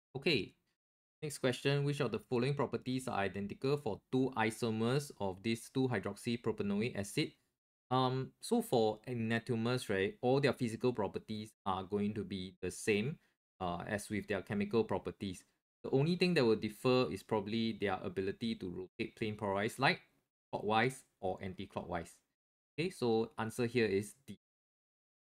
Okay, next question. Which of the following properties are identical for two isomers of this 2-hydroxypropanoic acid? So for enantiomers, right, all their physical properties are going to be the same as with their chemical properties. The only thing that will differ is probably their ability to rotate plane polarized light clockwise or anti-clockwise. Okay, so answer here is D.